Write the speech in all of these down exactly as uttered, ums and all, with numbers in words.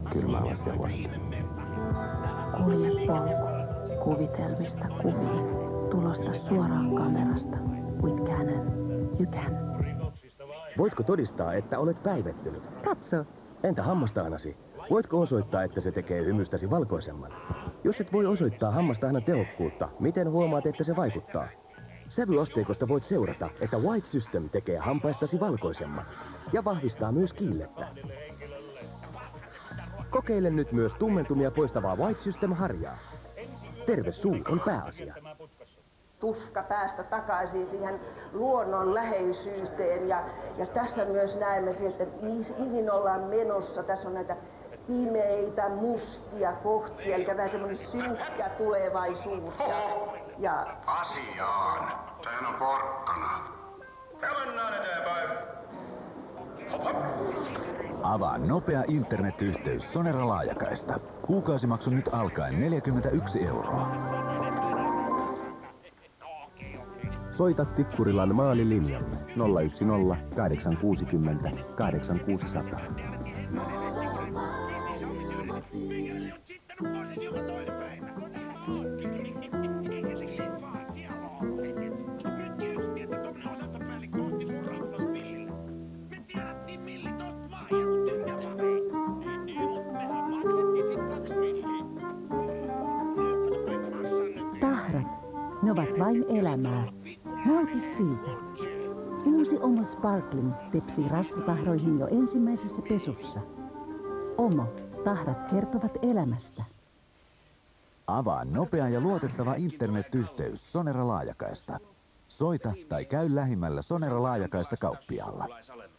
kylmäällä sellaista. Kulje polku kuvitelmista kuviin. Tulosta suoraan kamerasta. With Canon, you can. Voitko todistaa, että olet päivettynyt? Katso. Entä hammastahnasi? Voitko osoittaa, että se tekee hymystäsi valkoisemman? Jos et voi osoittaa hammastahnan tehokkuutta, miten huomaat, että se vaikuttaa? Sävyasteikosta voit seurata, että White System tekee hampaistasi valkoisemman ja vahvistaa myös kiillettä. Kokeile nyt myös tummentumia poistavaa White System-harjaa. Terve suu on pääasia. Tuska päästä takaisin siihen luonnon läheisyyteen ja, ja tässä myös näemme sieltä, mihin ollaan menossa. Tässä on näitä pimeitä, mustia kohtia, eli vähän semmoinen synkkä tulevaisuus. Ja, ja... Asiaan. Sehän on porkkana. Ja mennään eteenpäin. Hop, hop. Avaa nopea internetyhteys Sonera laajakaista. Kuukausimaksu nyt alkaen neljäkymmentäyksi euroa. Soita Tikkurilan maalilinjalle nolla yksi nolla kahdeksan kuusi nolla kahdeksan kuusi nolla nolla. Tahrat, ne ovat vain elämää. Nauti siitä. Uusi Omo Sparkling tepsii rasvatahroihin jo ensimmäisessä pesussa. Omo, tahrat kertovat elämästä. Avaa nopea ja luotettava internetyhteys Sonera laajakaista. Soita tai käy lähimmällä Sonera laajakaista kauppiaalla.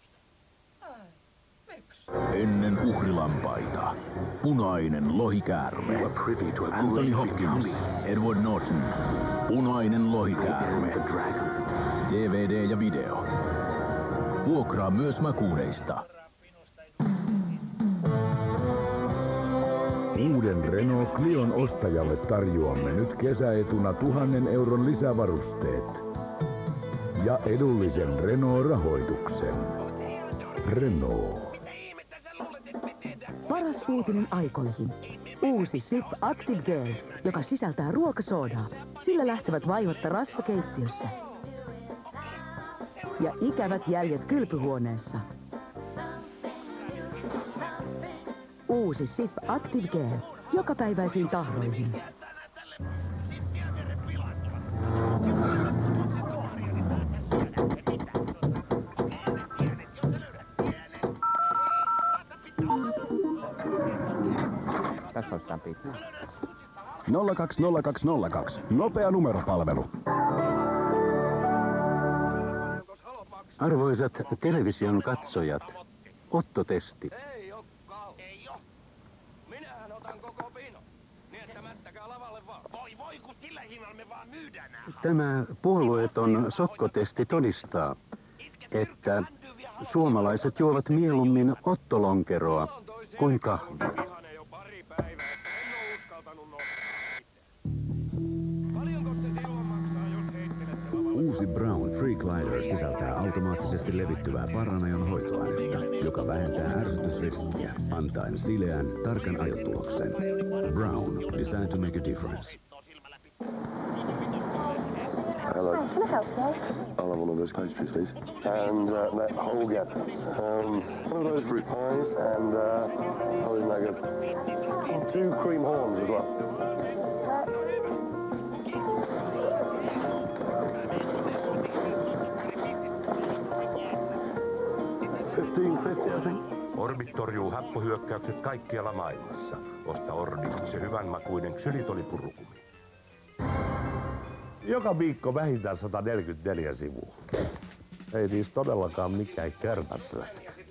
Ennen uhrilampaita. Punainen lohikäärme. Anthony Hopkins, Edward Norton. Punainen lohikäärme. D V D ja video. Vuokraa myös makuuneista. Uuden Renault Clion ostajalle tarjoamme nyt kesäetuna tuhannen euron lisävarusteet. Ja edullisen Renault-rahoituksen. Renault. Paras uutinen aikoihin. Uusi Sip Active Girl, joka sisältää ruokasoodaa. Sillä lähtevät vaivatta rasvakeittiössä. Ja ikävät jäljet kylpyhuoneessa. Uusi Sip Active Girl, jokapäiväisiin tahroihin. Tässä on Sampi. nolla kaksi nolla kaksi nolla kaksi. Nopea numeropalvelu. Arvoisat television katsojat, ottotesti. Ei oo. Ei oo. Minähän otan koko pino. Niin että mättäkää lavalle vaan. Voi voi, kun sillä hinnalla me vaan myydään nää. Tämä puolueeton sokkotesti todistaa, että suomalaiset juovat mieluummin ottolonkeroa kuin kahvia. Uusi Brown Free Glider sisältää automaattisesti levittyvää paranajon hoitoainetta, joka vähentää ärsytysriskiä, antaen sileän, tarkan ajotuloksen. Brown, designed to make a difference. Hello. Can I help you? I'll have one of those pastries, please. And uh, that whole gap. Um, one of those fruit pies and, uh, oh, isn't that good? Two cream horns as well. fifteen fifty, I think. Orbit torjuu happohyökkäykset kaikkialla maailmassa. Osta Orbit, se hyvänmakuinen ksylitolipurukumi. Joka viikko vähintään sata neljäkymmentäneljä sivua. Ei siis todellakaan mikään kärpäslätkä.